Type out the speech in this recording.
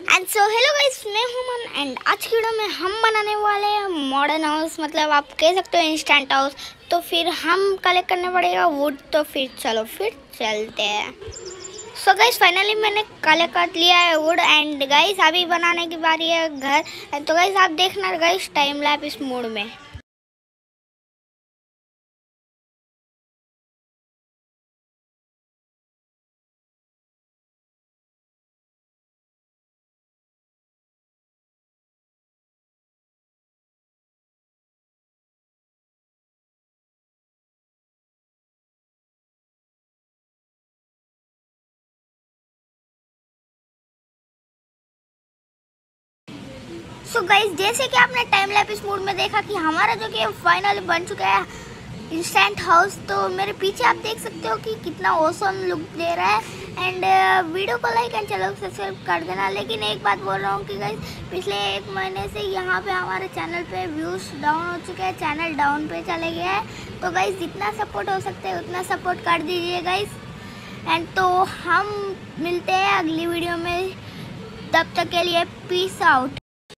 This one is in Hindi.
एंड सो हेलो गाइस, मैं हूं मन एंड आज की वीडियो में हम बनाने वाले हैं मॉडर्न हाउस, मतलब आप कह सकते हो इंस्टेंट हाउस। तो फिर हम कलेक्ट करने पड़ेगा वुड, तो फिर चलो फिर चलते हैं। सो गाइस फाइनली मैंने कलेक्ट कर लिया है वुड एंड गाइस अभी बनाने की बारी है घर। तो गाइस आप देखना गाइस टाइम लैप्स मोड में। सो गाइस जैसे कि आपने टाइम लैप्स मोड में देखा कि हमारा जो कि फाइनली बन चुका है इंस्टेंट हाउस। तो मेरे पीछे आप देख सकते हो कि कितना ऑसम लुक दे रहा है। एंड वीडियो को लाइक एंड चैनल को सब्सक्राइब कर देना। लेकिन एक बात बोल रहा हूँ कि गाइस पिछले 1 महीने से यहाँ पे हमारे चैनल पे व्यूज़ डाउन हो चुके हैं, चैनल डाउन पे चले गया है। तो गाइस जितना सपोर्ट हो सकता है उतना सपोर्ट कर दीजिए गाइस। एंड तो हम मिलते हैं अगली वीडियो में, तब तक के लिए पीस आउट।